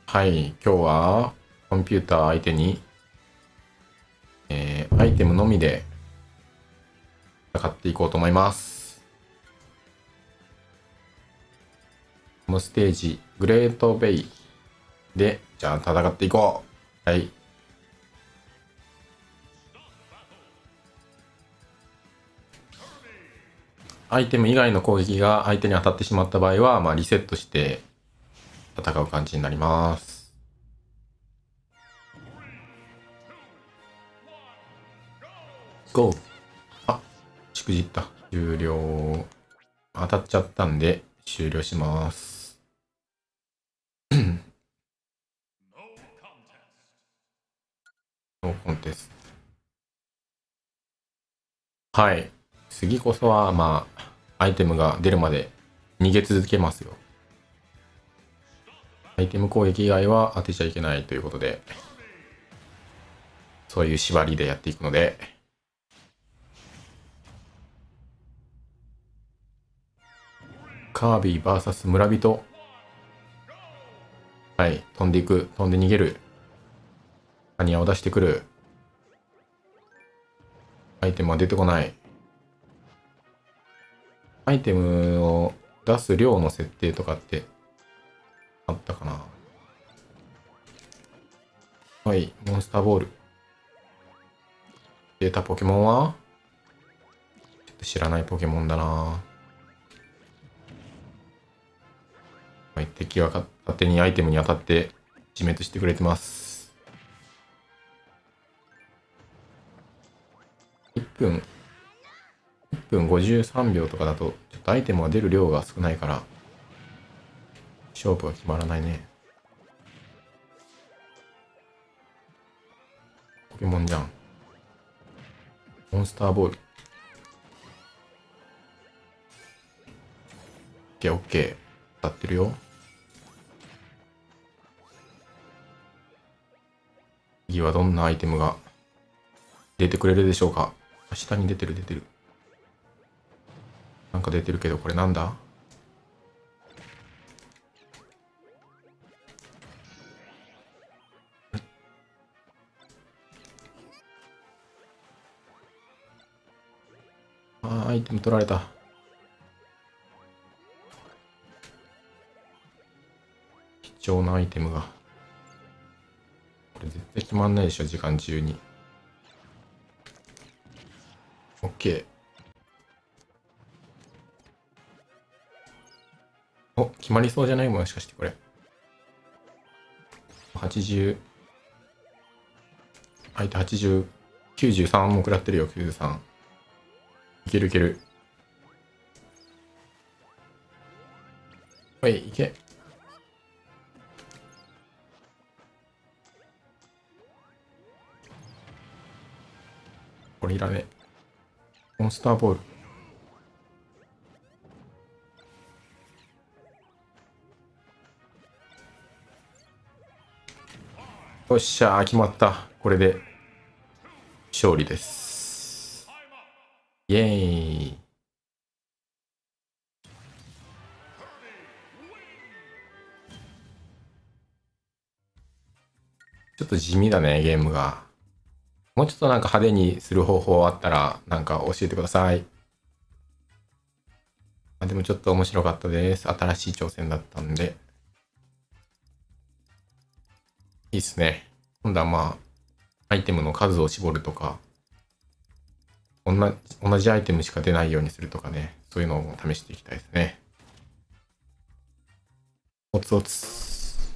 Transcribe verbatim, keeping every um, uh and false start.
はい、今日はコンピューター相手に、えー、アイテムのみで戦っていこうと思います。このステージ、グレートベイで、じゃあ戦っていこう。はい。アイテム以外の攻撃が相手に当たってしまった場合は、まあ、リセットして戦う感じになります。ゴー。あ、しくじった。終了。当たっちゃったんで終了します。ノーコンテスト。はい。次こそは、まあ、アイテムが出るまで逃げ続けますよ。アイテム攻撃以外は当てちゃいけないということで、そういう縛りでやっていくので、カービィ ブイエス 村人。はい、飛んでいく、飛んで逃げる。タニアを出してくる。アイテムは出てこない。アイテムを出す量の設定とかってあったかな。はい、モンスターボール。出たポケモンはちょっと知らないポケモンだな。はい、敵は勝手にアイテムに当たって自滅してくれてます。いっぷん、いっぷんごじゅうさんびょうとかだと、ちょっとアイテムが出る量が少ないから、勝負が決まらないね。ポケモンじゃん。モンスターボール。オッケーオッケー。当たってるよ。次はどんなアイテムが出てくれるでしょうか。下に出てる出てる。なんか出てるけど、これなんだ？あー、アイテム取られた。貴重なアイテムが。これ絶対決まんないでしょ、時間中に。オッケー。お、決まりそうじゃない？もしかしてこれ。はちじゅう。相手はちじゅう。きゅうじゅうさんも食らってるよ、きゅうじゅうさん。いけるいける。おい、いけ。これいらねえ。モンスターボール。よっしゃー、決まった。これで勝利です。イエーイ。ちょっと地味だね、ゲームが。もうちょっとなんか派手にする方法あったら、なんか教えてください。あ、でもちょっと面白かったです。新しい挑戦だったんで。いいっすね。今度はまあ、アイテムの数を絞るとか、同じ、同じアイテムしか出ないようにするとかね、そういうのを試していきたいですね。おつおつ。